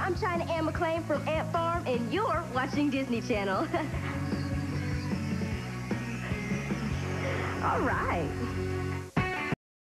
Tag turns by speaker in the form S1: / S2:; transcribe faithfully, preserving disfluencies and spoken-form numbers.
S1: I'm China Ann McClain from Ant Farm, and you're watching Disney Channel. All right.